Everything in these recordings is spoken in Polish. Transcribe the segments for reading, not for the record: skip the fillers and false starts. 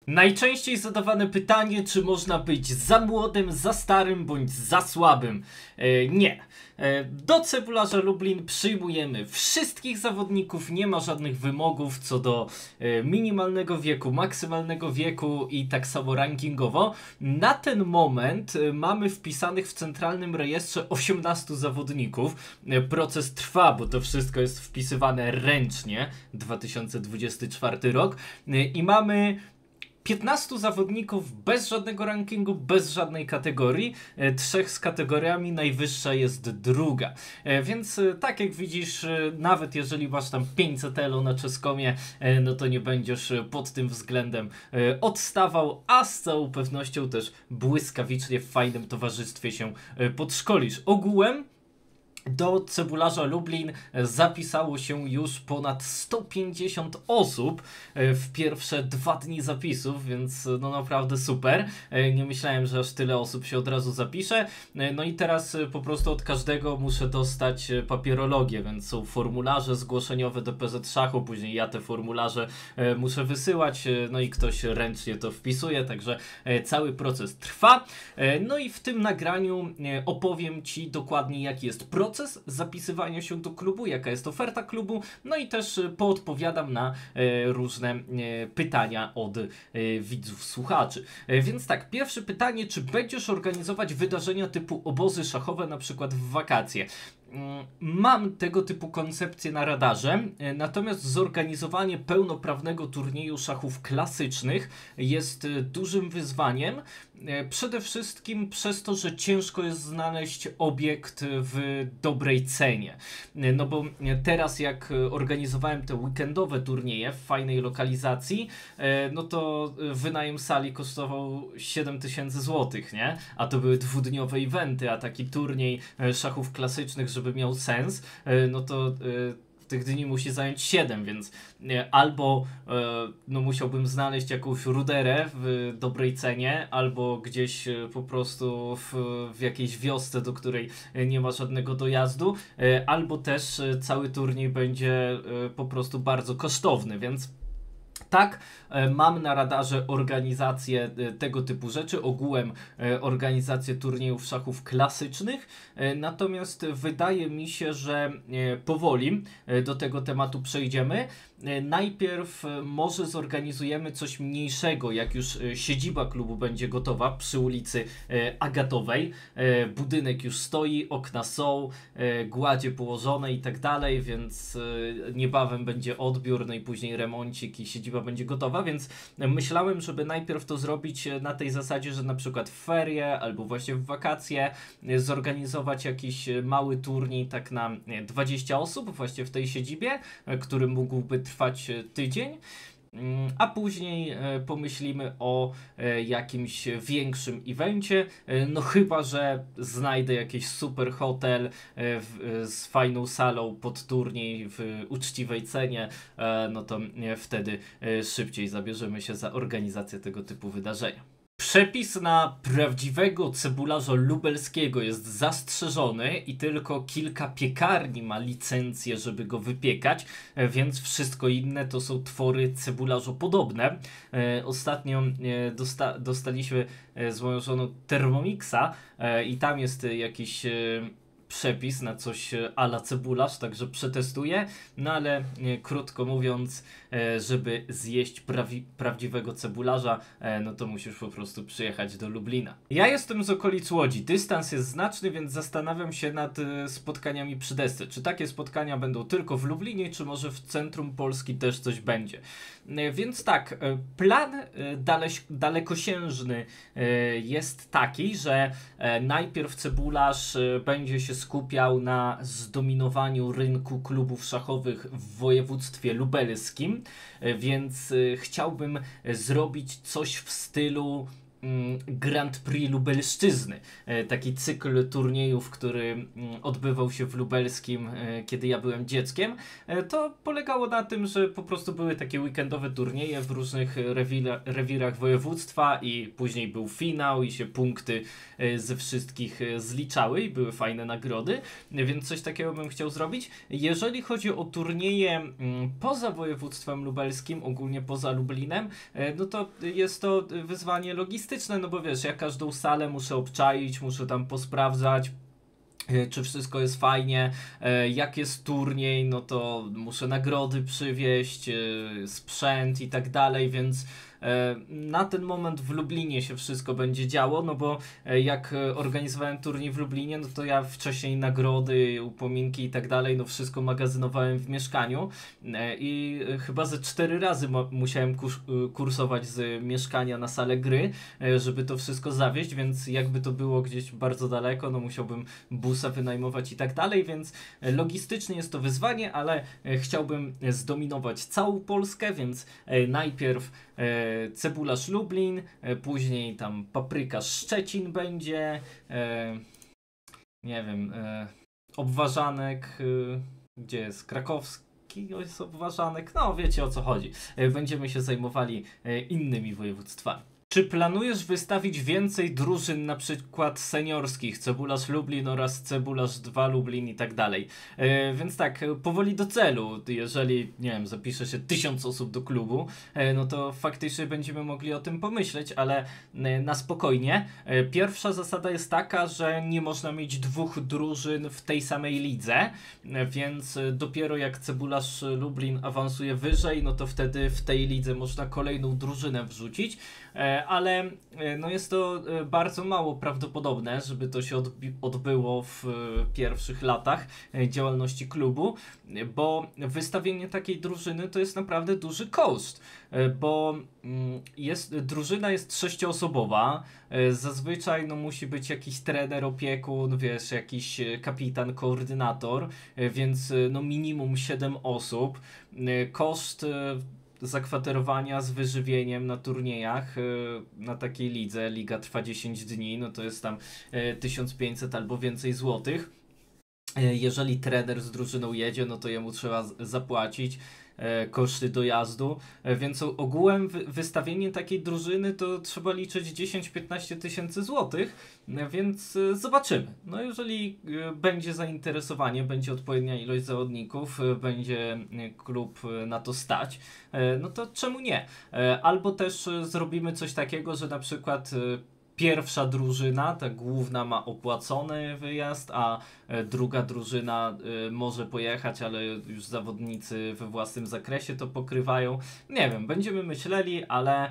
Najczęściej zadawane pytanie, czy można być za młodym, za starym bądź za słabym. Nie. Do Cebularza Lublin przyjmujemy wszystkich zawodników, nie ma żadnych wymogów co do minimalnego wieku, maksymalnego wieku i tak samo rankingowo. Na ten moment mamy wpisanych w centralnym rejestrze 18 zawodników. Proces trwa, bo to wszystko jest wpisywane ręcznie, 2024 rok i mamy 15 zawodników bez żadnego rankingu, bez żadnej kategorii. 3 z kategoriami, najwyższa jest druga. Więc tak jak widzisz, nawet jeżeli masz tam 500 elo na Czeskomie, no to nie będziesz pod tym względem odstawał, a z całą pewnością też błyskawicznie w fajnym towarzystwie się podszkolisz. Ogółem do Cebularza Lublin zapisało się już ponad 150 osób w pierwsze 2 dni zapisów, więc no naprawdę super. Nie myślałem, że aż tyle osób się od razu zapisze. No i teraz po prostu od każdego muszę dostać papierologię, więc są formularze zgłoszeniowe do PZ Szachu, później ja te formularze muszę wysyłać, no i ktoś ręcznie to wpisuje, także cały proces trwa. No i w tym nagraniu opowiem Ci dokładnie, jaki jest proces zapisywania się do klubu, jaka jest oferta klubu, no i też poodpowiadam na różne pytania od widzów, słuchaczy. Więc tak, pierwsze pytanie, czy będziesz organizować wydarzenia typu obozy szachowe, na przykład w wakacje? Mam tego typu koncepcję na radarze, natomiast zorganizowanie pełnoprawnego turnieju szachów klasycznych jest dużym wyzwaniem. Przede wszystkim przez to, że ciężko jest znaleźć obiekt w dobrej cenie. No bo teraz jak organizowałem te weekendowe turnieje w fajnej lokalizacji, no to wynajem sali kosztował 7000 zł, nie? A to były dwudniowe eventy, a taki turniej szachów klasycznych, żeby miał sens, no to tych dni musi zająć 7, więc albo no musiałbym znaleźć jakąś ruderę w dobrej cenie, albo gdzieś po prostu w jakiejś wiosce, do której nie ma żadnego dojazdu, albo też cały turniej będzie po prostu bardzo kosztowny, więc tak, mam na radarze organizację tego typu rzeczy, ogółem organizację turniejów szachów klasycznych, natomiast wydaje mi się, że powoli do tego tematu przejdziemy. Najpierw może zorganizujemy coś mniejszego, jak już siedziba klubu będzie gotowa przy ulicy Agatowej. Budynek już stoi, okna są, gładzie położone i tak dalej, więc niebawem będzie odbiór, no i później remoncik i siedziba będzie gotowa, więc myślałem, żeby najpierw to zrobić na tej zasadzie, że na przykład w ferie albo właśnie w wakacje zorganizować jakiś mały turniej tak na 20 osób właśnie w tej siedzibie, który mógłby trwać tydzień. A później pomyślimy o jakimś większym evencie, no chyba że znajdę jakiś super hotel z fajną salą pod turniej w uczciwej cenie, no to wtedy szybciej zabierzemy się za organizację tego typu wydarzenia. Przepis na prawdziwego cebularza lubelskiego jest zastrzeżony i tylko kilka piekarni ma licencję, żeby go wypiekać, więc wszystko inne to są twory cebularzopodobne. Ostatnio dostaliśmy z moją żoną Thermomixa i tam jest jakiś przepis na coś a la cebularz, także przetestuję, no ale krótko mówiąc, żeby zjeść prawdziwego cebularza, no to musisz po prostu przyjechać do Lublina. Ja jestem z okolic Łodzi, dystans jest znaczny, więc zastanawiam się nad spotkaniami przy desce. Czy takie spotkania będą tylko w Lublinie, czy może w centrum Polski też coś będzie. Więc tak, plan dalekosiężny jest taki, że najpierw cebularz będzie się skupiał na zdominowaniu rynku klubów szachowych w województwie lubelskim, więc chciałbym zrobić coś w stylu Grand Prix Lubelszczyzny. Taki cykl turniejów, który odbywał się w Lubelskim, kiedy ja byłem dzieckiem. To polegało na tym, że po prostu były takie weekendowe turnieje w różnych rewirach województwa i później był finał i się punkty ze wszystkich zliczały i były fajne nagrody, więc coś takiego bym chciał zrobić. Jeżeli chodzi o turnieje poza województwem lubelskim, ogólnie poza Lublinem, no to jest to wyzwanie logistyczne, no bo wiesz, ja każdą salę muszę obczaić, muszę tam posprawdzać, czy wszystko jest fajnie, jak jest turniej, no to muszę nagrody przywieźć, sprzęt i tak dalej, więc na ten moment w Lublinie się wszystko będzie działo, no bo jak organizowałem turniej w Lublinie, no to ja wcześniej nagrody, upominki i tak dalej, no wszystko magazynowałem w mieszkaniu i chyba ze 4 razy musiałem kursować z mieszkania na salę gry, żeby to wszystko zawieźć, więc jakby to było gdzieś bardzo daleko, no musiałbym busa wynajmować i tak dalej, więc logistycznie jest to wyzwanie, ale chciałbym zdominować całą Polskę, więc najpierw Cebularz Lublin, później tam Paprykarz Szczecin będzie, nie wiem, Obwarzanek, gdzie jest Krakowski, jest Obwarzanek, no wiecie o co chodzi. Będziemy się zajmowali innymi województwami. Czy planujesz wystawić więcej drużyn, na przykład seniorskich, Cebularz Lublin oraz Cebularz 2 Lublin i tak dalej? Więc tak, powoli do celu. Jeżeli, nie wiem, zapisze się 1000 osób do klubu, no to faktycznie będziemy mogli o tym pomyśleć, ale na spokojnie. Pierwsza zasada jest taka, że nie można mieć 2 drużyn w tej samej lidze, więc dopiero jak Cebularz Lublin awansuje wyżej, no to wtedy w tej lidze można kolejną drużynę wrzucić. Ale no jest to bardzo mało prawdopodobne, żeby to się odbyło w pierwszych latach działalności klubu, bo wystawienie takiej drużyny to jest naprawdę duży koszt, bo drużyna jest 6-osobowa, zazwyczaj no, musi być jakiś trener, opiekun, wiesz, jakiś kapitan, koordynator, więc no minimum 7 osób. Koszt zakwaterowania z wyżywieniem na turniejach na takiej lidze, liga trwa 10 dni, no to jest tam 1500 albo więcej złotych. Jeżeli trener z drużyną jedzie, no to jemu trzeba zapłacić koszty dojazdu, więc ogółem wystawienie takiej drużyny to trzeba liczyć 10-15 tysięcy złotych, więc zobaczymy. No jeżeli będzie zainteresowanie, będzie odpowiednia ilość zawodników, będzie klub na to stać, no to czemu nie? Albo też zrobimy coś takiego, że na przykład pierwsza drużyna, ta główna, ma opłacony wyjazd, a druga drużyna może pojechać, ale już zawodnicy we własnym zakresie to pokrywają. Nie wiem, będziemy myśleli, ale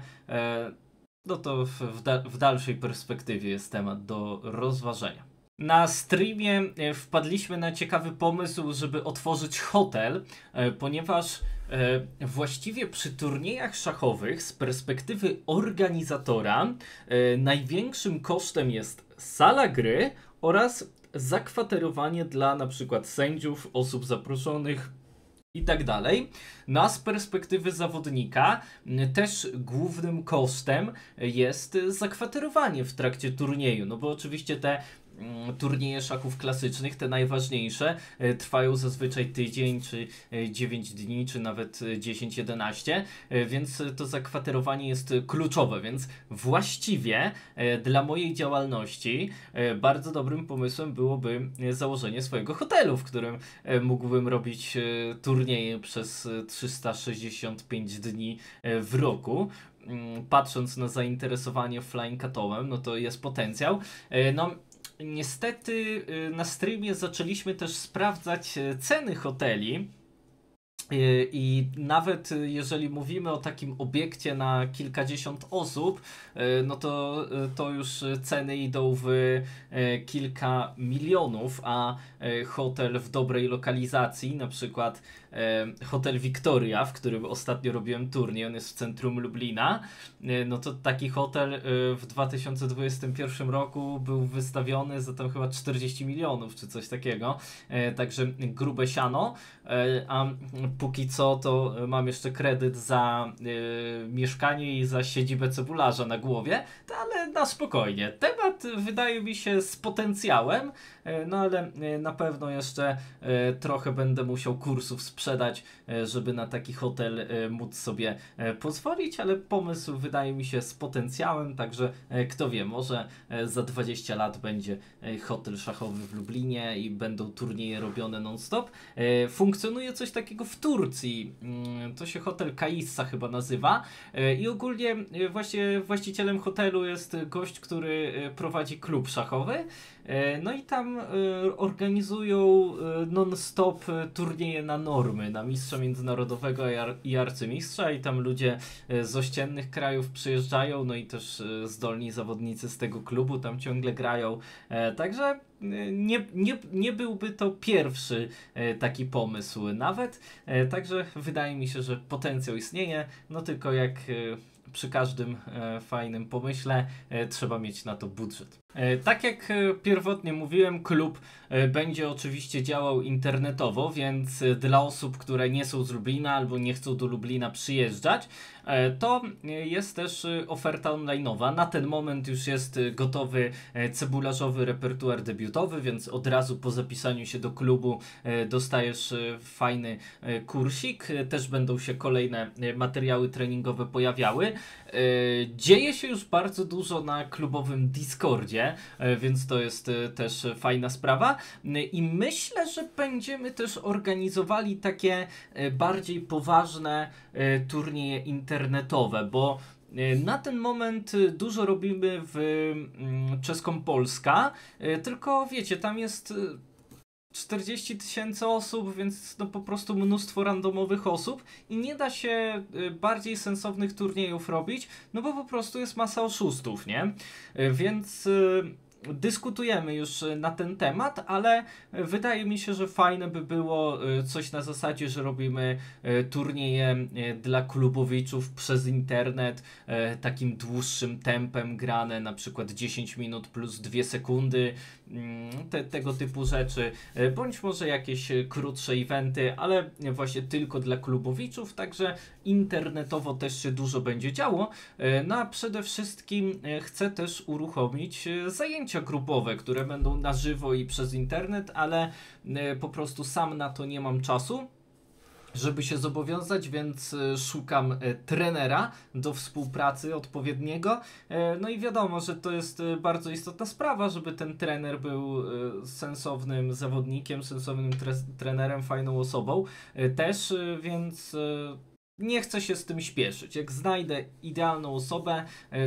no to w dalszej perspektywie jest temat do rozważenia. Na streamie wpadliśmy na ciekawy pomysł, żeby otworzyć hotel, ponieważ właściwie przy turniejach szachowych z perspektywy organizatora największym kosztem jest sala gry oraz zakwaterowanie dla na przykład sędziów, osób zaproszonych i tak dalej. No a z perspektywy zawodnika też głównym kosztem jest zakwaterowanie w trakcie turnieju, no bo oczywiście te turnieje szachów klasycznych, te najważniejsze, trwają zazwyczaj tydzień, czy 9 dni, czy nawet 10-11, więc to zakwaterowanie jest kluczowe, więc właściwie dla mojej działalności bardzo dobrym pomysłem byłoby założenie swojego hotelu, w którym mógłbym robić turnieje przez 365 dni w roku. Patrząc na zainteresowanie Flying Catomem, no to jest potencjał. No, niestety na streamie zaczęliśmy też sprawdzać ceny hoteli i nawet jeżeli mówimy o takim obiekcie na kilkadziesiąt osób, no to już ceny idą w kilka milionów, a hotel w dobrej lokalizacji, na przykład hotel Victoria, w którym ostatnio robiłem turniej, on jest w centrum Lublina, no to taki hotel w 2021 roku był wystawiony za tam chyba 40 milionów czy coś takiego, także grube siano, a póki co to mam jeszcze kredyt za mieszkanie i za siedzibę cebularza na głowie, ale na spokojnie. Temat wydaje mi się z potencjałem, no ale na pewno jeszcze trochę będę musiał kursów sprzedać, żeby na taki hotel móc sobie pozwolić, ale pomysł wydaje mi się z potencjałem, także kto wie, może za 20 lat będzie hotel szachowy w Lublinie i będą turnieje robione non-stop. Funkcjonuje coś takiego w Turcji, to się hotel Kaissa chyba nazywa i ogólnie właśnie właścicielem hotelu jest gość, który prowadzi klub szachowy. No i tam organizują non-stop turnieje na normy, na mistrza międzynarodowego i arcymistrza i tam ludzie z ościennych krajów przyjeżdżają, no i też zdolni zawodnicy z tego klubu tam ciągle grają, także nie byłby to pierwszy taki pomysł nawet, także wydaje mi się, że potencjał istnieje, no tylko jak przy każdym fajnym pomyśle trzeba mieć na to budżet. Tak jak pierwotnie mówiłem, klub będzie oczywiście działał internetowo, więc dla osób, które nie są z Lublina albo nie chcą do Lublina przyjeżdżać, to jest też oferta online'owa. Na ten moment już jest gotowy cebularzowy repertuar debiutowy, więc od razu po zapisaniu się do klubu dostajesz fajny kursik. Też będą się kolejne materiały treningowe pojawiały. Dzieje się już bardzo dużo na klubowym Discordzie, więc to jest też fajna sprawa i myślę, że będziemy też organizowali takie bardziej poważne turnieje internetowe, bo na ten moment dużo robimy w Czeską Polska, tylko wiecie, tam jest 40 000 osób, więc no po prostu mnóstwo randomowych osób i nie da się bardziej sensownych turniejów robić, no bo po prostu jest masa oszustów, nie? Więc dyskutujemy już na ten temat, ale wydaje mi się, że fajne by było coś na zasadzie, że robimy turnieje dla klubowiczów przez internet, takim dłuższym tempem grane, na przykład 10 minut plus 2 sekundy, tego typu rzeczy, bądź może jakieś krótsze eventy, ale właśnie tylko dla klubowiczów, także internetowo też się dużo będzie działo, no a przede wszystkim chcę też uruchomić zajęcia grupowe, które będą na żywo i przez internet, ale po prostu sam na to nie mam czasu, żeby się zobowiązać, więc szukam trenera do współpracy odpowiedniego. No i wiadomo, że to jest bardzo istotna sprawa, żeby ten trener był sensownym zawodnikiem, sensownym trenerem, fajną osobą też, więc nie chcę się z tym śpieszyć. Jak znajdę idealną osobę,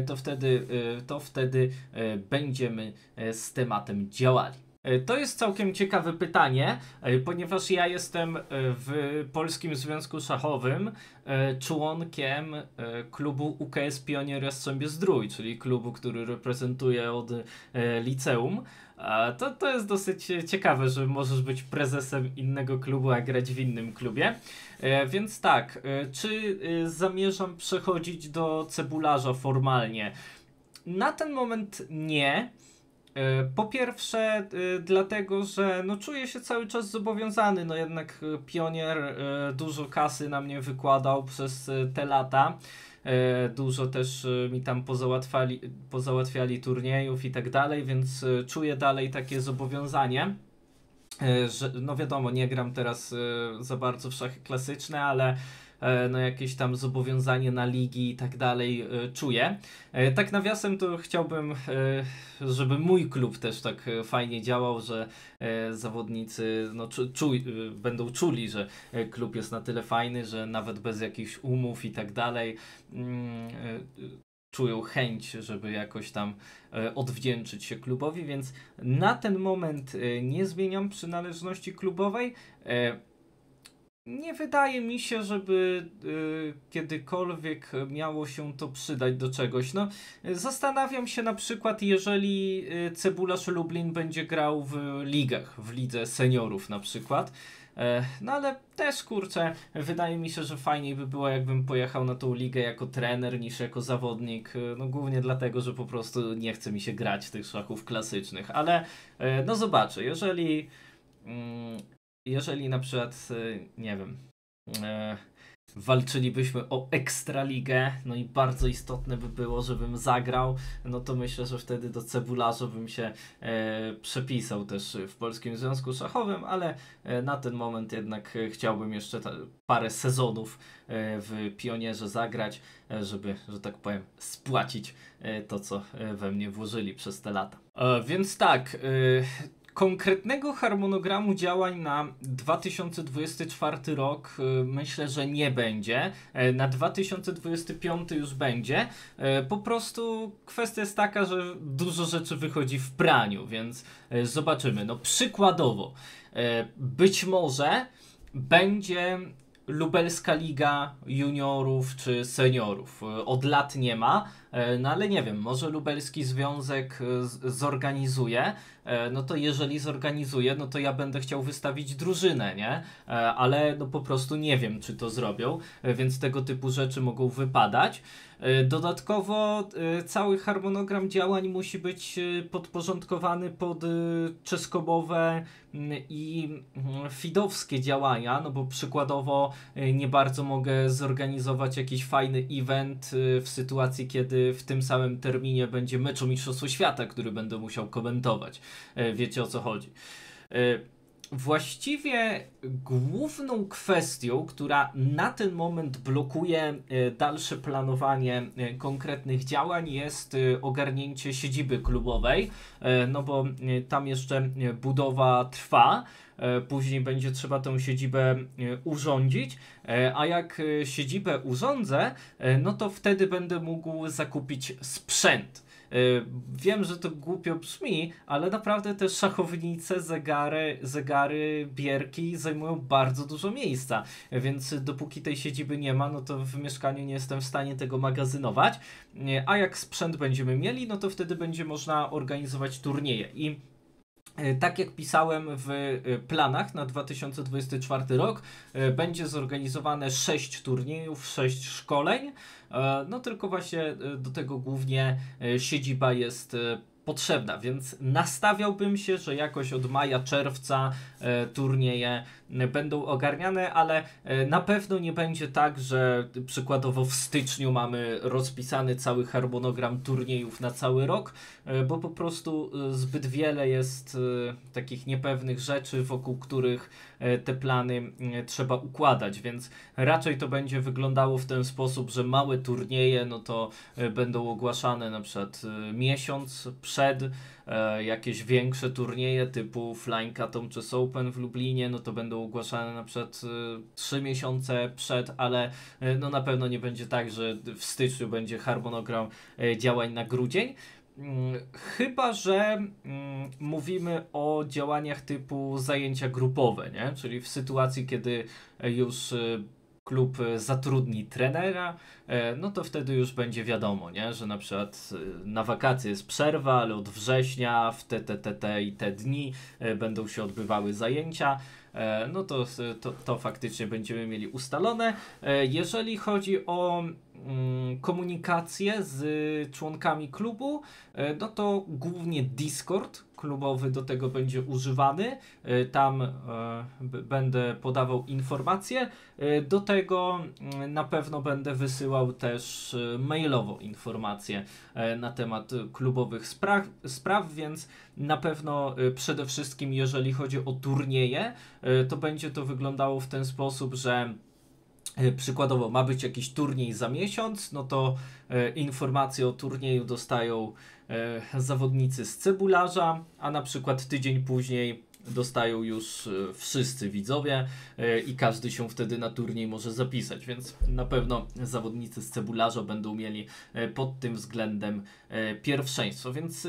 to wtedy będziemy z tematem działali. To jest całkiem ciekawe pytanie, ponieważ ja jestem w Polskim Związku Szachowym członkiem klubu UKS Pionier Jastrzębie-Zdrój, czyli klubu, który reprezentuję od liceum. To jest dosyć ciekawe, że możesz być prezesem innego klubu, a grać w innym klubie. Więc tak, czy zamierzam przechodzić do cebularza formalnie? Na ten moment nie. Po pierwsze dlatego, że no czuję się cały czas zobowiązany, no jednak Pionier dużo kasy na mnie wykładał przez te lata, dużo też mi tam pozałatwiali turniejów i tak dalej, więc czuję dalej takie zobowiązanie, że no wiadomo, nie gram teraz za bardzo w szachy klasyczne, ale no jakieś tam zobowiązanie na ligi i tak dalej czuję. Tak nawiasem to chciałbym, żeby mój klub też tak fajnie działał, że zawodnicy no, będą czuli, że klub jest na tyle fajny, że nawet bez jakichś umów i tak dalej czują chęć, żeby jakoś tam odwdzięczyć się klubowi, więc na ten moment nie zmieniam przynależności klubowej. Nie wydaje mi się, żeby kiedykolwiek miało się to przydać do czegoś. No, zastanawiam się na przykład, jeżeli Cebularz Lublin będzie grał w ligach, w lidze seniorów na przykład. No ale też kurczę, wydaje mi się, że fajniej by było, jakbym pojechał na tą ligę jako trener niż jako zawodnik. No głównie dlatego, że po prostu nie chce mi się grać tych szachów klasycznych. Ale no zobaczę, jeżeli na przykład, nie wiem, walczylibyśmy o Ekstraligę, no i bardzo istotne by było, żebym zagrał, no to myślę, że wtedy do Cebularza bym się przepisał też w Polskim Związku Szachowym, ale na ten moment jednak chciałbym jeszcze parę sezonów w Pionierze zagrać, żeby, że tak powiem, spłacić to, co we mnie włożyli przez te lata. Więc tak, konkretnego harmonogramu działań na 2024 rok myślę, że nie będzie. Na 2025 już będzie. Po prostu kwestia jest taka, że dużo rzeczy wychodzi w praniu, więc zobaczymy. No przykładowo, być może będzie Lubelska Liga Juniorów czy Seniorów. Od lat nie ma, no ale nie wiem, może Lubelski Związek zorganizuje, no to jeżeli zorganizuje, no to ja będę chciał wystawić drużynę, nie? Ale no po prostu nie wiem, czy to zrobią, więc tego typu rzeczy mogą wypadać. Dodatkowo cały harmonogram działań musi być podporządkowany pod czeskobowe i fidowskie działania, no bo przykładowo nie bardzo mogę zorganizować jakiś fajny event w sytuacji, kiedy w tym samym terminie będzie mecz o Mistrzostwo Świata, który będę musiał komentować. Wiecie, o co chodzi. Właściwie główną kwestią, która na ten moment blokuje dalsze planowanie konkretnych działań, jest ogarnięcie siedziby klubowej, no bo tam jeszcze budowa trwa. Później będzie trzeba tę siedzibę urządzić, a jak siedzibę urządzę, no to wtedy będę mógł zakupić sprzęt. Wiem, że to głupio brzmi, ale naprawdę te szachownice, zegary, bierki zajmują bardzo dużo miejsca, więc dopóki tej siedziby nie ma, no to w mieszkaniu nie jestem w stanie tego magazynować, a jak sprzęt będziemy mieli, no to wtedy będzie można organizować turnieje i tak jak pisałem w planach na 2024 rok, będzie zorganizowane 6 turniejów, 6 szkoleń. No tylko właśnie do tego głównie siedziba jest potrzebna, więc nastawiałbym się, że jakoś od maja, czerwca turnieje będą ogarniane, ale na pewno nie będzie tak, że przykładowo w styczniu mamy rozpisany cały harmonogram turniejów na cały rok, bo po prostu zbyt wiele jest takich niepewnych rzeczy, wokół których te plany trzeba układać, więc raczej to będzie wyglądało w ten sposób, że małe turnieje, no to będą ogłaszane na przykład miesiąc przed, jakieś większe turnieje typu Flying Atom czy Open w Lublinie, no to będą ogłaszane na przykład 3 miesiące przed, ale no na pewno nie będzie tak, że w styczniu będzie harmonogram działań na grudzień. Chyba że mówimy o działaniach typu zajęcia grupowe, nie? Czyli w sytuacji, kiedy już klub zatrudni trenera, no to wtedy już będzie wiadomo, nie? Że na przykład na wakacje jest przerwa, ale od września w te i te dni będą się odbywały zajęcia. No to faktycznie będziemy mieli ustalone. Jeżeli chodzi o komunikację z członkami klubu, no to głównie Discord klubowy do tego będzie używany. Tam będę podawał informacje. Do tego na pewno będę wysyłał też mailowo informacje na temat klubowych spraw, więc na pewno przede wszystkim jeżeli chodzi o turnieje, to będzie to wyglądało w ten sposób, że przykładowo ma być jakiś turniej za miesiąc, no to informacje o turnieju dostają zawodnicy z Cebularza, a na przykład tydzień później dostają już wszyscy widzowie i każdy się wtedy na turniej może zapisać, więc na pewno zawodnicy z Cebularza będą mieli pod tym względem pierwszeństwo, więc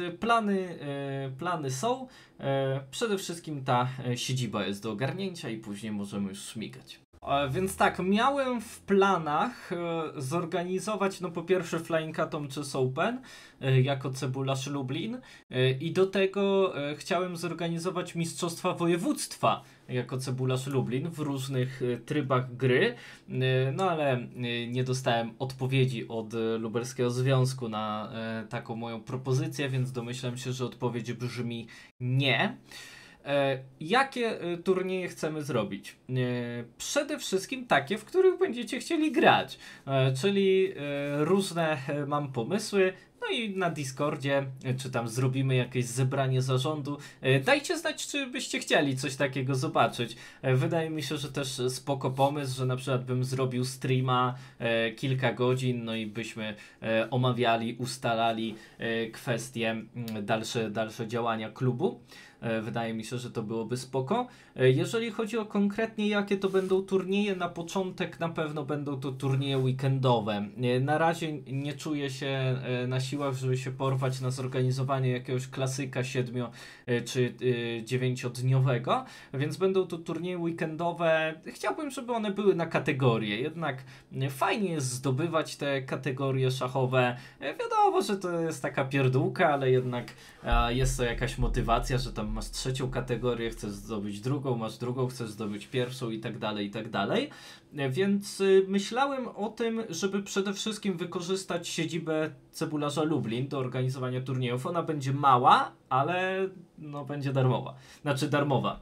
plany są. Przede wszystkim ta siedziba jest do ogarnięcia i później możemy już śmigać. Więc tak, miałem w planach zorganizować, no po pierwsze Flying Atom czy Open jako Cebularz Lublin i do tego chciałem zorganizować Mistrzostwa Województwa jako Cebularz Lublin w różnych trybach gry, no ale nie dostałem odpowiedzi od Lubelskiego Związku na taką moją propozycję, więc domyślam się, że odpowiedź brzmi nie. Jakie turnieje chcemy zrobić? Przede wszystkim takie, w których będziecie chcieli grać, czyli różne mam pomysły. No i na Discordzie, czy tam zrobimy jakieś zebranie zarządu. Dajcie znać, czy byście chcieli coś takiego zobaczyć. Wydaje mi się, że też spoko pomysł, że na przykład bym zrobił streama kilka godzin, no i byśmy omawiali, ustalali kwestie dalsze działania klubu. Wydaje mi się, że to byłoby spoko. Jeżeli chodzi o konkretnie jakie to będą turnieje, na początek na pewno będą to turnieje weekendowe. Na razie nie czuję się na siłach, żeby się porwać na zorganizowanie jakiegoś klasyka 7 czy 9-dniowego, więc będą to turnieje weekendowe. Chciałbym, żeby one były na kategorie, jednak fajnie jest zdobywać te kategorie szachowe. Wiadomo, że to jest taka pierdółka, ale jednak jest to jakaś motywacja, że tam masz trzecią kategorię, chcesz zdobyć drugą, masz drugą, chcesz zdobyć pierwszą i tak dalej, i tak dalej. Więc myślałem o tym, żeby przede wszystkim wykorzystać siedzibę Cebularza Lublin do organizowania turniejów. Ona będzie mała, ale no będzie darmowa. Znaczy darmowa.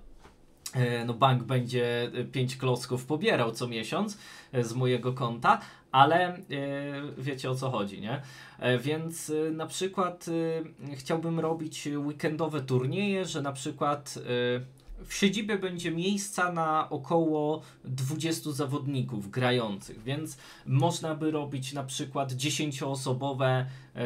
No bank będzie 5 klocków pobierał co miesiąc z mojego konta, ale wiecie o co chodzi, nie? Więc na przykład chciałbym robić weekendowe turnieje, że na przykład w siedzibie będzie miejsca na około 20 zawodników grających, więc można by robić na przykład 10-osobowe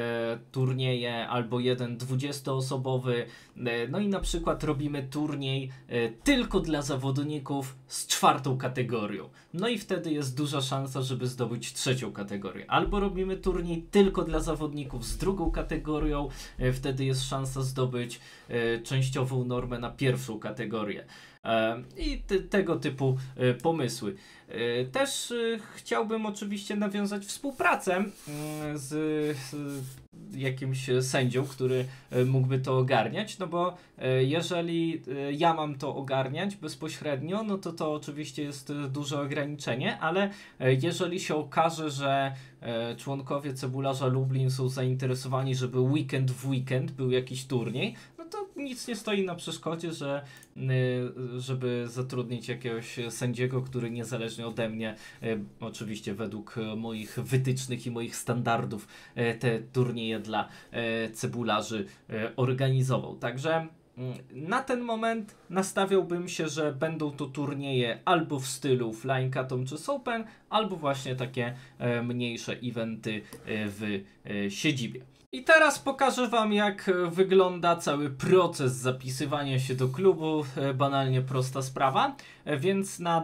turnieje albo jeden 20-osobowy. No i na przykład robimy turniej tylko dla zawodników z 4. kategorią. No i wtedy jest duża szansa, żeby zdobyć 3. kategorię. Albo robimy turniej tylko dla zawodników z 2. kategorią. Wtedy jest szansa zdobyć częściową normę na 1. kategorię. I tego typu pomysły. Też chciałbym oczywiście nawiązać współpracę z jakimś sędzią, który mógłby to ogarniać, no bo jeżeli ja mam to ogarniać bezpośrednio, no to oczywiście jest duże ograniczenie, ale jeżeli się okaże, że członkowie Cebularza Lublin są zainteresowani, żeby weekend w weekend był jakiś turniej, no to nic nie stoi na przeszkodzie, żeby zatrudnić jakiegoś sędziego, który niezależnie ode mnie, oczywiście według moich wytycznych i moich standardów, te turnieje dla cebularzy organizował. Także na ten moment nastawiałbym się, że będą to turnieje albo w stylu Flying Atom czy Open, albo właśnie takie mniejsze eventy w siedzibie. I teraz pokażę Wam, jak wygląda cały proces zapisywania się do klubu. Banalnie prosta sprawa. Więc na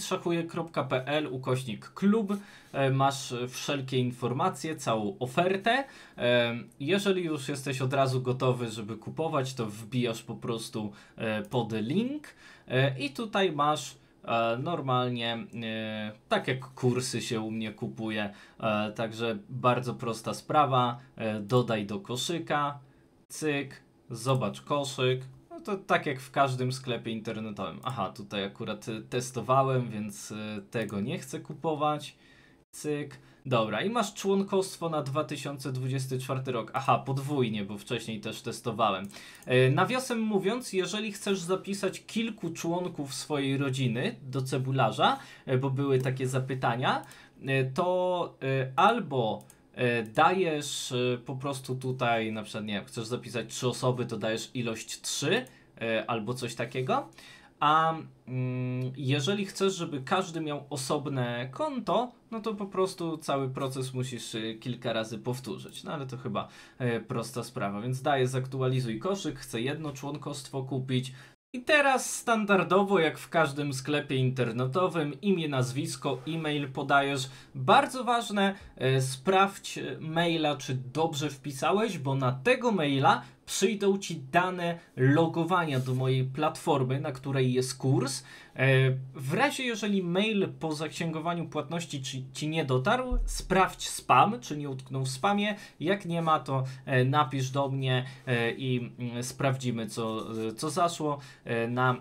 dawidszachuje.pl/klub masz wszelkie informacje, całą ofertę. Jeżeli już jesteś od razu gotowy, żeby kupować, to wbijasz po prostu pod link i tutaj masz normalnie tak jak kursy się u mnie kupuje, także bardzo prosta sprawa. Dodaj do koszyka, cyk, zobacz koszyk. No to tak jak w każdym sklepie internetowym. Aha, tutaj akurat testowałem, więc tego nie chcę kupować. Cyk. Dobra, i masz członkostwo na 2024 rok. Aha, podwójnie, bo wcześniej też testowałem. Nawiasem mówiąc, jeżeli chcesz zapisać kilku członków swojej rodziny do cebularza, bo były takie zapytania, to albo dajesz po prostu tutaj, na przykład nie wiem, chcesz zapisać 3 osoby, to dajesz ilość 3 albo coś takiego. A jeżeli chcesz, żeby każdy miał osobne konto, no to po prostu cały proces musisz kilka razy powtórzyć. No ale to chyba prosta sprawa, więc daję zaktualizuj koszyk, chcę jedno członkostwo kupić. I teraz standardowo, jak w każdym sklepie internetowym, imię, nazwisko, e-mail podajesz. Bardzo ważne, sprawdź maila, czy dobrze wpisałeś, bo na tego maila przyjdą Ci dane logowania do mojej platformy, na której jest kurs. W razie jeżeli mail po zaksięgowaniu płatności Ci nie dotarł, sprawdź spam, czy nie utknął w spamie. Jak nie ma, to napisz do mnie i sprawdzimy, co zaszło. Na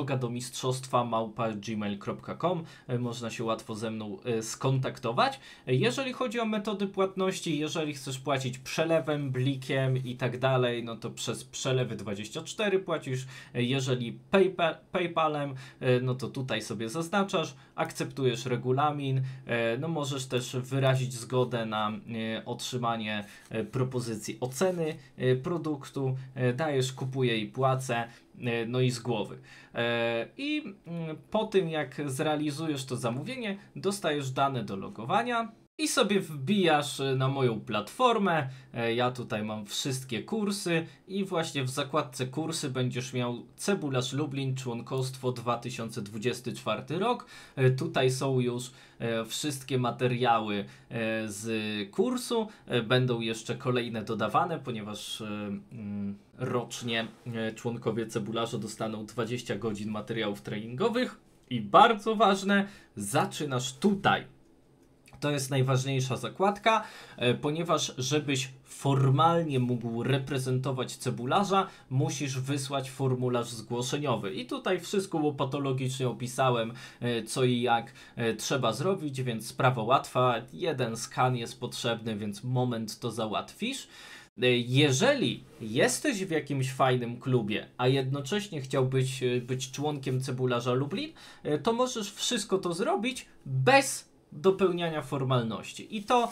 drogadomistrzostwa@gmail.com można się łatwo ze mną skontaktować. Jeżeli chodzi o metody płatności, jeżeli chcesz płacić przelewem, blikiem i tak dalej, no to przez Przelewy24 płacisz, jeżeli PayPalem, no to tutaj sobie zaznaczasz, akceptujesz regulamin, no możesz też wyrazić zgodę na otrzymanie propozycji oceny produktu, dajesz kupuję i płacę, no i z głowy. I po tym jak zrealizujesz to zamówienie, dostajesz dane do logowania i sobie wbijasz na moją platformę. Ja tutaj mam wszystkie kursy i właśnie w zakładce kursy będziesz miał Cebularz Lublin, członkostwo 2024 rok. Tutaj są już wszystkie materiały z kursu. Będą jeszcze kolejne dodawane, ponieważ rocznie członkowie Cebularza dostaną 20 godzin materiałów treningowych. I bardzo ważne, zaczynasz tutaj. To jest najważniejsza zakładka, ponieważ żebyś formalnie mógł reprezentować Cebularza, musisz wysłać formularz zgłoszeniowy. I tutaj wszystko łopatologicznie opisałem, co i jak trzeba zrobić, więc sprawa łatwa. Jeden skan jest potrzebny, więc moment to załatwisz. Jeżeli jesteś w jakimś fajnym klubie, a jednocześnie chciałbyś być członkiem Cebularza Lublin, to możesz wszystko to zrobić bez dopełniania formalności. I to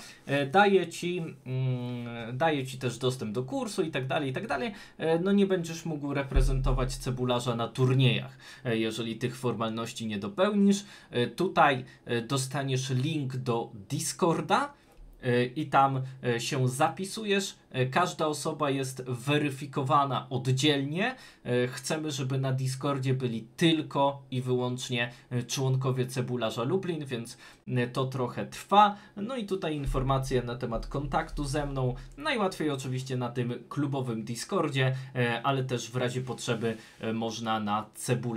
daje ci też dostęp do kursu i tak dalej, i tak dalej. No nie będziesz mógł reprezentować Cebularza na turniejach, jeżeli tych formalności nie dopełnisz. Tutaj dostaniesz link do Discorda i tam się zapisujesz. Każda osoba jest weryfikowana oddzielnie. Chcemy, żeby na Discordzie byli tylko i wyłącznie członkowie Cebularza Lublin, więc to trochę trwa. No i tutaj informacje na temat kontaktu ze mną. Najłatwiej oczywiście na tym klubowym Discordzie, ale też w razie potrzeby można na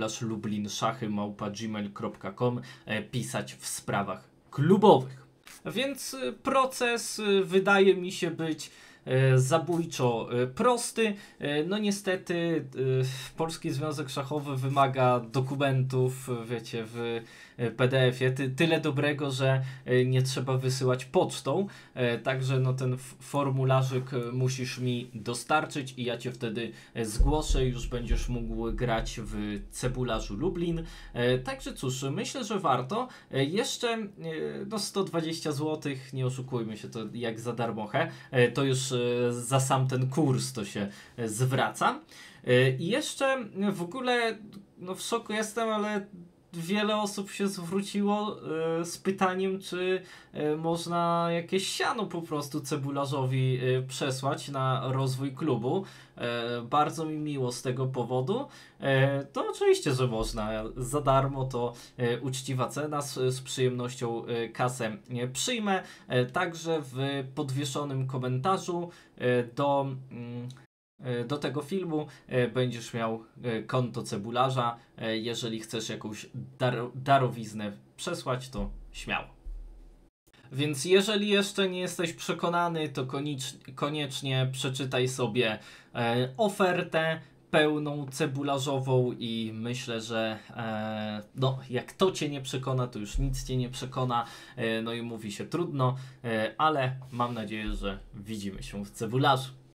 cebularz_lublin@gmail.com pisać w sprawach klubowych. Więc proces wydaje mi się być zabójczo prosty. No niestety Polski Związek Szachowy wymaga dokumentów, wiecie, w PDF-ie. Tyle dobrego, że nie trzeba wysyłać pocztą. Także no ten formularzyk musisz mi dostarczyć i ja cię wtedy zgłoszę. Już będziesz mógł grać w Cebularzu Lublin. Także cóż, myślę, że warto. Jeszcze no 120 zł, nie oszukujmy się, to jak za darmochę. To już za sam ten kurs to się zwraca. I jeszcze w ogóle no w szoku jestem, ale wiele osób się zwróciło z pytaniem, czy można jakieś siano po prostu Cebularzowi przesłać na rozwój klubu. Bardzo mi miło z tego powodu. To oczywiście, że można. Za darmo to uczciwa cena. Z przyjemnością kasę przyjmę. Także w podwieszonym komentarzu do tego filmu będziesz miał konto Cebularza. Jeżeli chcesz jakąś darowiznę przesłać, to śmiało. Więc jeżeli jeszcze nie jesteś przekonany, to koniecznie przeczytaj sobie ofertę pełną cebularzową i myślę, że no, jak to cię nie przekona, to już nic cię nie przekona. No i mówi się trudno, ale mam nadzieję, że widzimy się w Cebularzu.